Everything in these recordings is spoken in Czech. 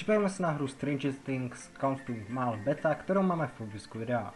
Připojíme se na hru Stranger Things Countdown Mal Beta, kterou máme v popisku videa.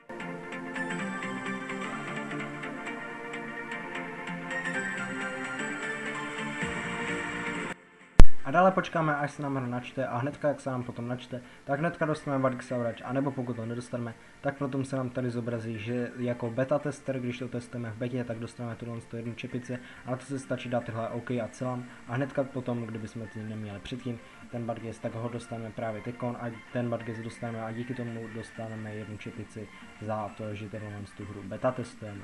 A dále počkáme, až se nám hra načte, a hnedka, jak se nám potom načte, tak hnedka dostaneme Vargsaurač, anebo pokud to nedostaneme, tak potom se nám tady zobrazí, že jako beta tester, když to testujeme v betě, tak dostaneme tu jednu čepici, ale to se stačí dát tyhle OK a celám, a hnedka potom, kdybychom to neměli předtím, ten Vargas, tak ho dostaneme právě tekon a ten Vargas dostaneme a díky tomu dostaneme jednu čepici za to, že tady tu hru beta testujeme.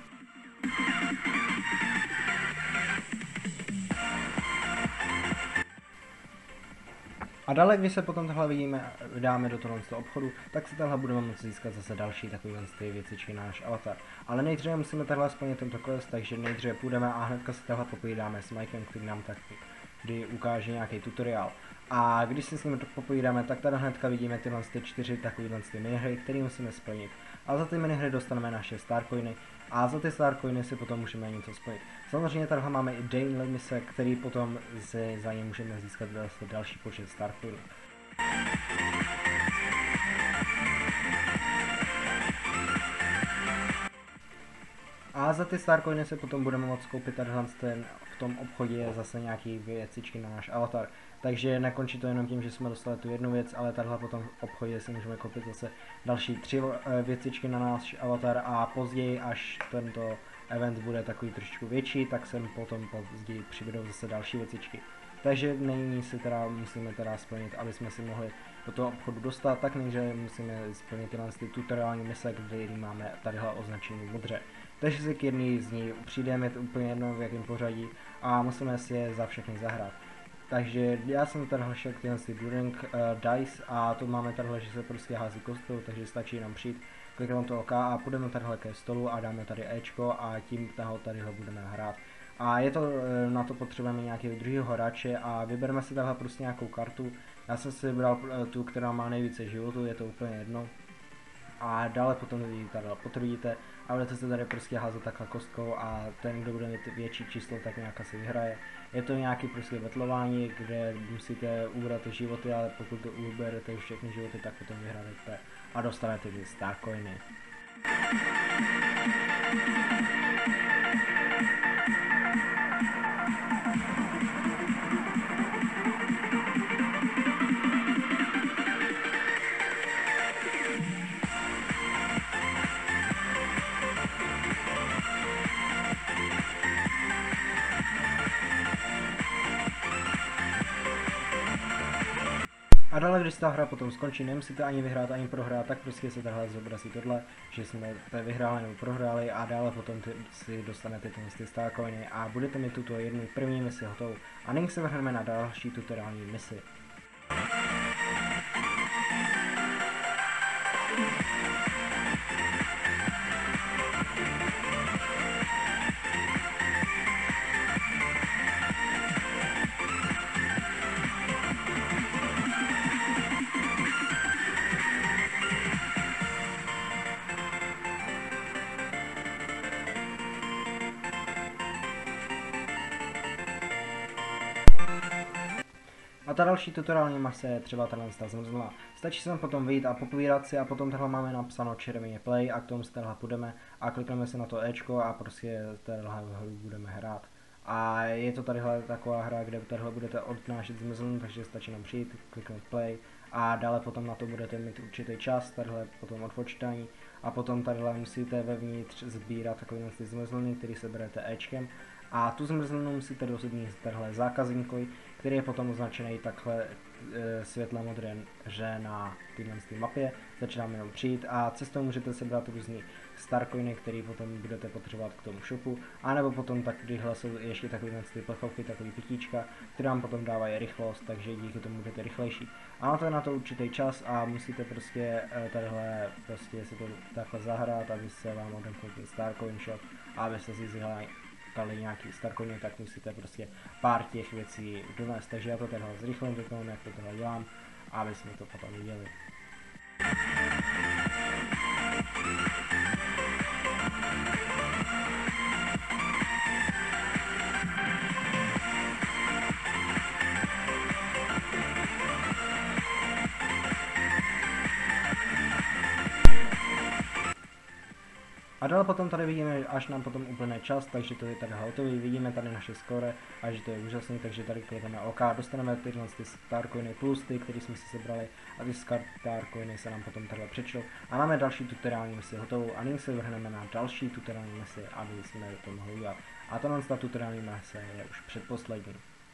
A dále, když se potom tohle vydáme do toho obchodu, tak si tohle budeme moci získat zase další takové věcičky na náš avatar. Ale nejdříve musíme takhle splnit tento quest, takže nejdříve půjdeme a hnedka si tohle popovídáme s Mikem, který nám kdy ukáže nějaký tutoriál. A když si s ním popovídáme, tak tady hnedka vidíme tyhle 4 takovéhle minihry, které musíme splnit. A za ty minihry dostaneme naše starcoiny a za ty starcoiny si potom můžeme něco splnit. Samozřejmě tady máme i daily mise, který potom za ně můžeme získat další počet starcoinů. A za ty starcoiny si potom budeme moct koupit tady v tom obchodě zase nějaký věcičky na náš avatar. Takže nekončí to jenom tím, že jsme dostali tu jednu věc, ale tadyhle potom v obchodě si můžeme koupit zase další 3 věcičky na náš avatar a později, až tento event bude takový trošičku větší, tak sem potom později přibydou zase další věcičky. Takže nyní si musíme splnit, aby jsme si mohli do toho obchodu dostat, tak nejdříve musíme splnit tyhle tutoriální mise, kde máme tadyhle označení modře. Takže si k jedné z ní přijdeme, to úplně jedno v jakém pořadí, a musíme si je za všechny zahrát. Takže já jsem tady šel k tyhle During Dice a to máme tady, že se prostě hází kostou, takže stačí nám přijít, klikneme to OK a půjdeme tady ke stolu a dáme tady Ečko a tím tadyhle budeme hrát. A na to potřebujeme nějakého druhého hráče a vybereme si tadyhle prostě nějakou kartu. Já jsem si vybral tu, která má nejvíce životů, je to úplně jedno. A dále potom ji tady potvrdíte a budete se tady prostě házet takhle kostkou a ten, kdo bude mít větší číslo, tak nějak asi vyhraje. Je to nějaký prostě betlování, kde musíte ubrat životy, ale pokud to uberete všechny životy, tak potom vyhrajete a dostanete ty starcoiny. A dále, když ta hra potom skončí, nemusíte ani vyhrát, ani prohrát, tak prostě se tahle zobrazí tohle, že jsme vyhráli nebo prohráli a dále potom si dostanete ty starcoiny a budete mít tuto jednu první misi hotovou. A nyní se vrhneme na další tutoriální misi. A ta další tutoriální masa je třeba tahle zmrzlá. Stačí se tam potom vyjít a popovídat si a potom tahle máme napsáno červeně play a k tomu si tahle půjdeme a klikneme si na to Ečko a prostě tahle hru budeme hrát. A je to tadyhle taková hra, kde tadyhle budete odnášet zmrzlinu, takže stačí nám přijít, kliknout play a dále potom na to budete mít určitý čas, tadyhle potom odpočítání a potom tadyhle musíte vevnitř sbírat takové zmrzliny, který se berete Ečkem. A tu zmrzlinu musíte dosudnit tadyhle zákazníkovi, který je potom označený takhle světle modré na téhle mapě. Začínáme jenom přijít a cestou můžete sebrat různý starcoiny, který potom budete potřebovat k tomu shopu. A nebo potom tadyhle jsou ještě takové plechovky, takové pitíčka, které vám potom dávají rychlost, takže díky tomu budete rychlejší. A máte na to určitý čas a musíte prostě tadyhle prostě si to takhle zahrát, aby se vám odemknul ten starcoin shop a abyste si získali nějaký starcoiny, tak musíte prostě pár těch věcí donést. Takže já to tenhle zrychlím, jak to tohle dělám, aby jsme to potom viděli. A dále potom tady vidíme, až nám potom uplyne čas, takže to je tady hotový, vidíme tady naše skóre a že to je úžasný, takže tady klikneme OK, dostaneme tyhle ty starcoiny plus ty, které jsme si sebrali a ty starcoiny se nám potom takhle přečtou a máme další tutoriální misi hotovou a nyní se vrhneme na další tutoriální misi, aby jsme to mohli udělat. A ta tutoriální mise je už předposlední.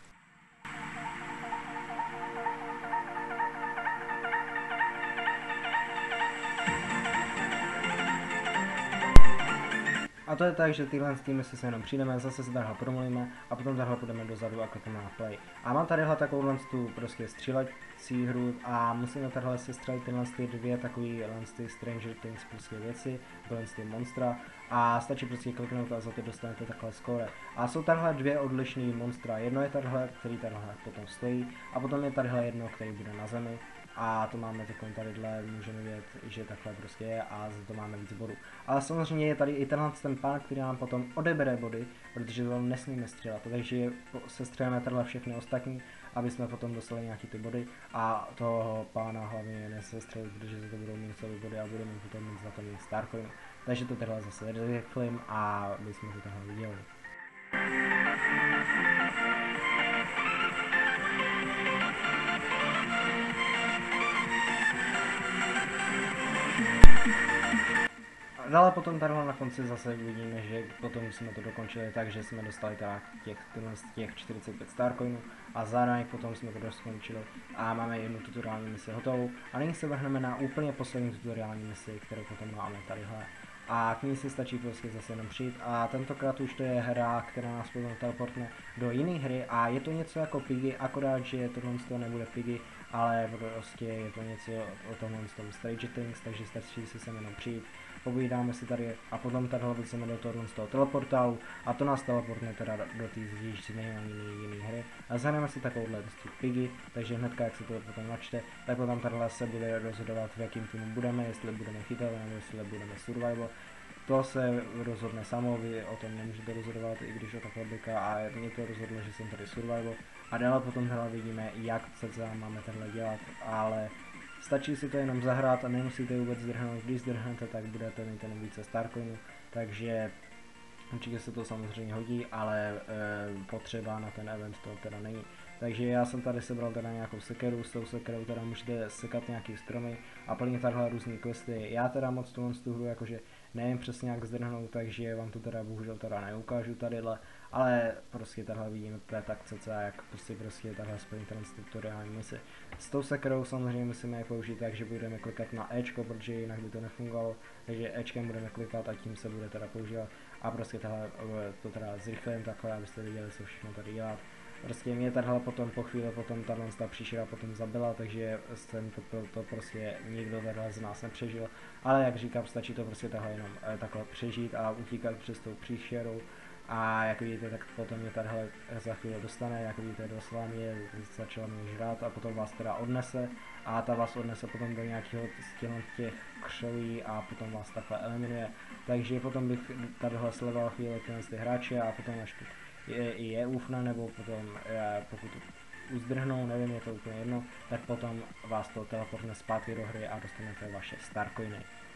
A to je tak, že tyhle mise se jenom přijdeme, zase se takhle promluvíme a potom takhle půjdeme dozadu a klikneme na play. A mám tadyhle takovou tu prostě střílecí hru a musíme tadyhle se střelit tyhle dvě takový Stranger Things prostě věci, tyhle monstra a stačí prostě kliknout a za to dostanete takhle skóre. A jsou tadyhle dvě odlišné monstra, jedno je tadyhle, který tadyhle potom stojí a potom je tadyhle jedno, který bude na zemi. A to máme takové tadyhle, můžeme vidět, že takhle prostě je a za to máme víc bodů. Ale samozřejmě je tady i ten pán, který nám potom odebere body, protože to nesmíme střílet, takže se střílíme tadyhle všechny ostatní, aby jsme potom dostali nějaký ty body a toho pána hlavně nesestřelit, protože za to budou minusové body a budeme potom mít za to mít starcoin. Takže to tadyhle zase rychlím a aby jsme to tadyhle viděli. Dále potom tady na konci zase vidíme, že potom jsme to dokončili tak, že jsme dostali teda těch 45 starcoinů a zároveň potom jsme to dokončili a máme jednu tutoriální misi hotovou. A nyní se vrhneme na úplně poslední tutoriální misi, kterou potom máme tadyhle. A k ní si stačí prostě zase jenom přijít a tentokrát už to je hra, která nás potom teleportne do jiné hry a je to něco jako Piggy, akorát, že tohle z toho nebude Piggy, ale prostě je to něco o tomhle z tom Stranger Things, takže stačí si sem jenom přijít, povídáme si tady a potom tadyhle jdeme do tohle z toho teleportálu a to nás teleportne teda do té již jiné hry a zahrajeme si takovouhle Piggy, takže hnedka jak se to potom načte, tak potom tadyhle se bude rozhodovat, v jakým týmu budeme, jestli budeme chytat nebo jestli budeme survival. To se rozhodne samo, vy o tom nemůžete rozhodovat, i když o takhle bliká a mě to rozhodlo, že jsem tady survival a dále potom vidíme, jak cca máme tenhle dělat, ale stačí si to jenom zahrát a nemusíte vůbec zdrhnout, když zdrhnete, tak budete mít jenom více starcoinů, takže určitě se to samozřejmě hodí, ale potřeba na ten event to teda není. Takže já jsem tady sebral teda nějakou sekeru, s tou sekerou teda můžete sekat nějaký stromy a plnit tadyhle různý questy. Já teda moc tu hru jakože nevím přesně jak zdrhnout, takže vám to teda bohužel teda neukážu tadyhle, ale prostě tadyhle vidíme tak cca jak prostě tadyhle splnit ten tutoriální misi. S tou sekerou samozřejmě musíme je použít tak, že budeme klikat na Ečko, protože jinak by to nefungovalo, takže Ečkem budeme klikat a tím se bude teda používat a prostě tadyhle to teda zrychlím takhle, abyste viděli, co všechno tady dělat. Prostě mě tadyhle potom po chvíli potom tadyhle příšera potom zabila, takže jsem to prostě nikdo tadyhle z nás nepřežil, ale jak říkám, stačí to prostě tadyhle jenom takhle přežít a utíkat přes tou příšerou a jak vidíte, tak potom mě tadyhle za chvíli dostane, jak vidíte, doslova mě, začala mě žrát a potom vás teda odnese a ta vás odnese potom do nějakého z těch křoví a potom vás takhle eliminuje, takže potom bych tadyhle sledoval chvíli ty hráče a potom až je ufne, nebo potom pokud uzdrhnou, nevím, je to úplně jedno, tak potom vás to teleportne zpátky do hry a dostanete vaše starcoiny.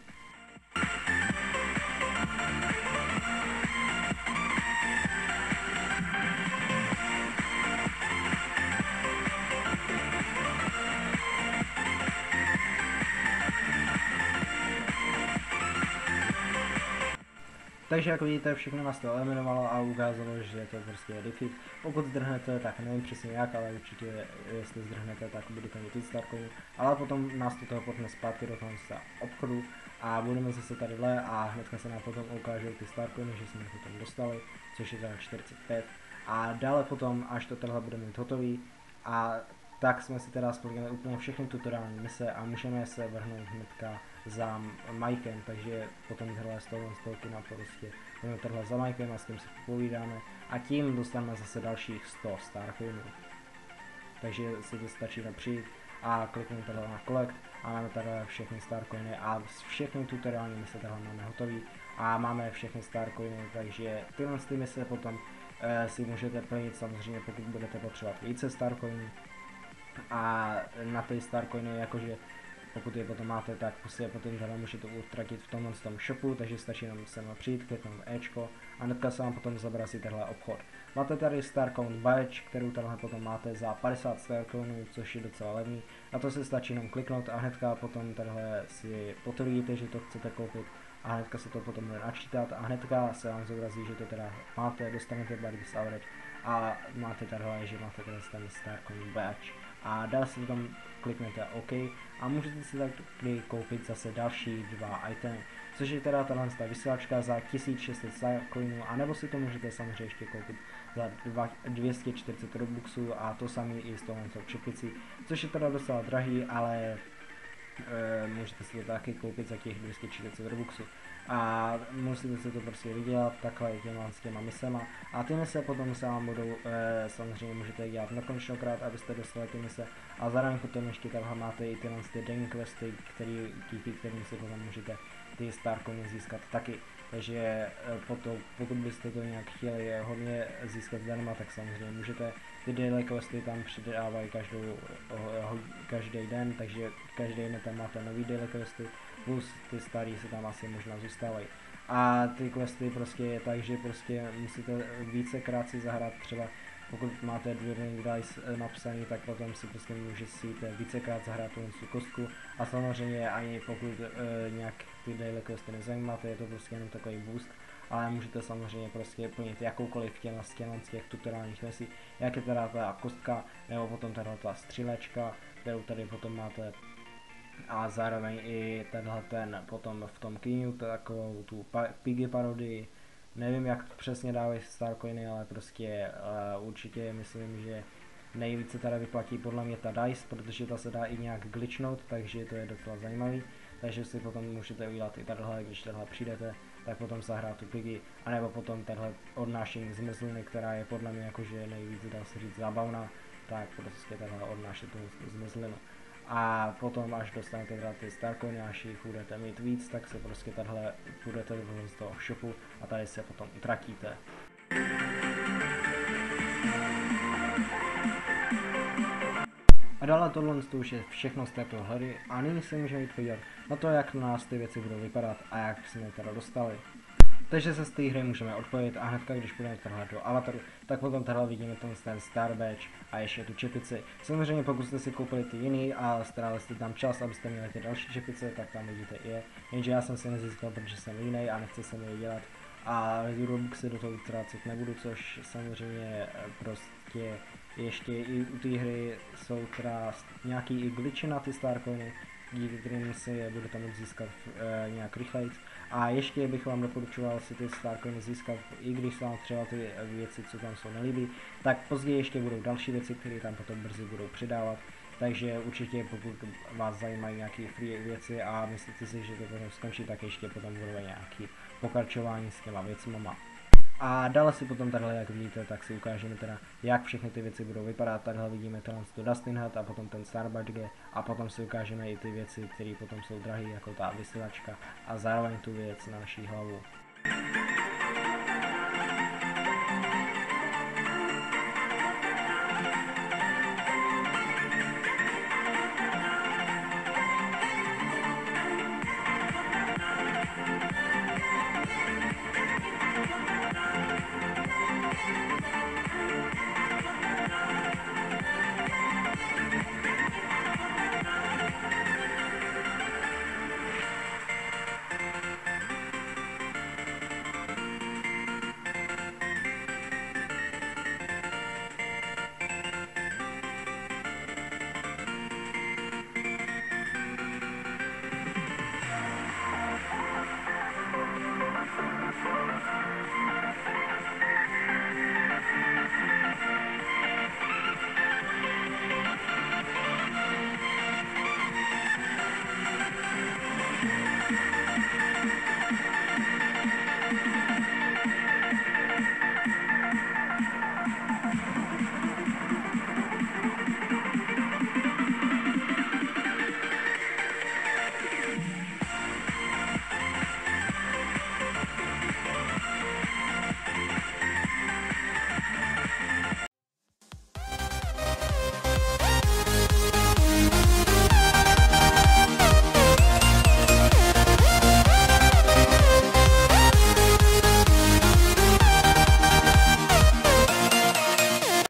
Takže jak vidíte, všechno nás to eliminovalo a ukázalo, že to prostě je defeat. Pokud zdrhnete, tak nevím přesně jak, ale určitě jestli zdrhnete, tak budete mít víc starcoinů. Ale potom nás to teleportne zpátky do toho obchodu a budeme zase tadyhle a hnedka se nám potom ukážou ty starcoiny, že jsme je potom dostali, což je teda 45. A dále potom, až to tenhle bude mít hotový, a tak jsme si teda splnili úplně všechny tutoriální mise a můžeme se vrhnout hnedka za Mikem, takže potom tyhle z toho kina prostě jdeme tohle za Mikem a s tím si povídáme a tím dostaneme zase dalších 100 starcoinů. Takže si to stačí přijít a kliknout tady na collect a máme tady všechny starcoiny a všechny tutoriální mise tady máme hotový a máme všechny starcoiny, takže tyhle mise potom si můžete plnit samozřejmě, pokud budete potřebovat více starcoinů. A na ty starcoiny jakože pokud je potom máte, tak si je potom teda můžete utratit v tomhle tom shopu, takže stačí jenom sem přijít, kliknout Ečko a hnedka se vám potom zobrazí tenhle obchod. Máte tady Starcoin Badge, kterou tenhle potom máte za 50 Starcoinů, což je docela levný. Na to se stačí jenom kliknout a hnedka potom tenhle si potvrdíte, že to chcete koupit a hnedka se to potom bude načítat a hnedka se vám zobrazí, že to teda máte, dostanete Bardi's Average a máte tadyhle, že máte ten Starcoin Badge. A dál si tam kliknete OK a můžete si taky koupit zase další 2 itemy, což je teda tahle vysílačka za 1600 Starcoinů, anebo si to můžete samozřejmě ještě koupit za 240 Robuxů a to samý i s tohle čepicí, což je teda docela drahý, ale můžete si to taky koupit za těch 240 Robuxů a musíte si to prostě vydělat takhle s těma misema a ty mise potom se vám budou, samozřejmě můžete dělat nekonečnokrát, abyste dostali ty mise a zároveň potom ještě takhle máte i tyhle denní questy, kterým si potom můžete ty Starcoiny získat taky. Takže pokud byste to nějak chtěli hodně získat zdarma, tak samozřejmě můžete. Ty daily questy tam přidávají každý den, takže každý den tam máte nový daily questy, plus ty starý se tam asi možná zůstávají. A ty questy prostě je tak, že prostě musíte vícekrát si zahrát, třeba pokud máte Dueling Dice napsaný, tak potom si prostě můžete vícekrát zahrát tu kostku a samozřejmě ani pokud nějak ty daily questy nezajímáte, je to prostě jenom takový boost, ale můžete samozřejmě prostě plnit jakoukoliv z těch tutoriálních misí, jak je teda ta kostka, nebo potom teda ta střílečka, kterou tady potom máte a zároveň i tenhle potom v tom kínu takovou tu Piggy parodii. Nevím, jak přesně dávají Starcoiny, ale prostě určitě myslím, že nejvíce teda vyplatí podle mě ta Dice, protože ta se dá i nějak glitchnout, takže to je docela zajímavý. Takže si potom můžete udělat i tadyhle, když tadyhle přijdete, tak potom zahrát tu Piggy, anebo potom tadyhle odnášení zmrzliny, která je podle mě jakože nejvíc, dá se říct, zábavná, tak prostě tadyhle odnášet tu zmrzlinu. A potom, až dostanete teda ty Starcoiny, až jich budete mít víc, tak se prostě tadyhle půjdete z toho shopu a tady se potom utratíte. A dále tohle už je všechno z této hry a nyní se můžeme jít podívat na to, jak na nás ty věci budou vypadat a jak jsme je teda dostali. Takže se z té hry můžeme odpojit a hnedka, když půjdeme tahle do avataru, tak potom tahle vidíme ten Star Badge a ještě tu čepici. Samozřejmě pokud jste si koupili ty jiný a strávili jste tam čas, abyste měli ty další čepice, tak tam vidíte i je. Jenže já jsem si nezískal, protože jsem jiný a nechci se mi je dělat. A Robuxy do toho utrácet nebudu, což samozřejmě prostě ještě i u té hry jsou teda nějaký i glitchy na ty Starcoiny, díky kterým si je budete moct získat nějak rychleji. A ještě bych vám doporučoval si ty Starcoiny získat, i když se vám třeba ty věci, co tam jsou, nelíbí, tak později ještě budou další věci, které tam potom brzy budou přidávat. Takže určitě pokud vás zajímají nějaké free věci a myslíte si, že to potom skončí, tak ještě potom budou nějaké pokračování s těma věcma. A dále si potom tadyhle, jak vidíte, tak si ukážeme teda, jak všechny ty věci budou vypadat. Tadyhle vidíme tenhle Dustin Hat a potom ten Star Badge a potom si ukážeme i ty věci, které potom jsou drahé, jako ta vysílačka a zároveň tu věc na naší hlavu.